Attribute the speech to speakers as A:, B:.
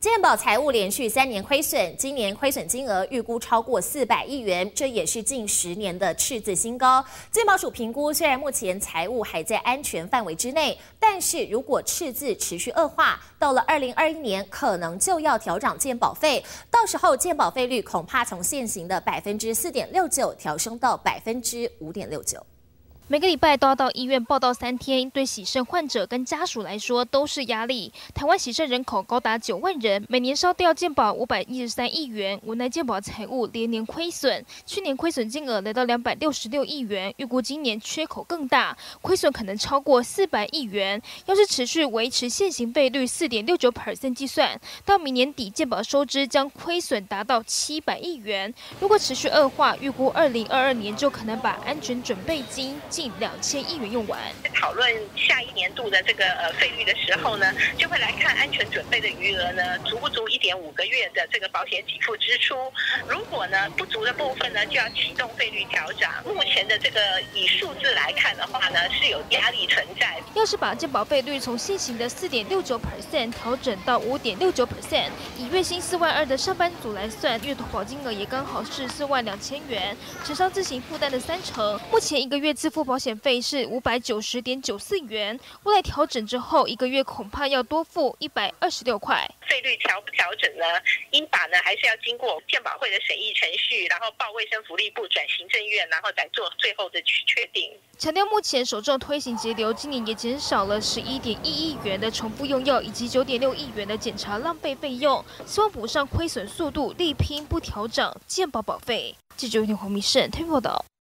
A: 健保财务连续3年亏损，今年亏损金额预估超过400亿元，这也是近10年的赤字新高。健保署评估，虽然目前财务还在安全范围之内，但是如果赤字持续恶化，到了2021年可能就要调涨健保费，到时候健保费率恐怕从现行的4.69%调升到5.69%。
B: 每个礼拜都要到医院报到3天，对洗肾患者跟家属来说都是压力。台湾洗肾人口高达9万人，每年烧掉健保513亿元，无奈健保财务连年亏损，去年亏损金额来到266亿元，预估今年缺口更大，亏损可能超过400亿元。要是持续维持现行费率4.69% 计算，到明年底健保收支将亏损达到700亿元。如果持续恶化，预估2022年就可能把安全准备金近2000亿元用完。
C: 讨论下一年度的这个费率的时候呢，就会来看安全准备的余额呢，足不足1.5个月的这个保险给付支出。如果呢不足的部分呢，就要启动费率调涨。目前的这个以数字来看的话呢，是有压力存在。
B: 要是把健保费率从现行的4.69% 调整到5.69%，以月薪4万2的上班族来算，月投保金额也刚好是4万2000元，乘上自行负担的30%。目前一个月自付保险费是590.94元，未来调整之后，一个月恐怕要多付126块。
C: 费率调不调整呢，应法呢还是要经过健保会的审议程序，然后报卫生福利部转行政院，然后再做最后的确定。
B: 强调目前首重推行节流，今年也减少了11.1亿元的重复用药以及9.6亿元的检查浪费费用，希望补上亏损速度，力拼不调涨健保保费。记者黄明胜推报道。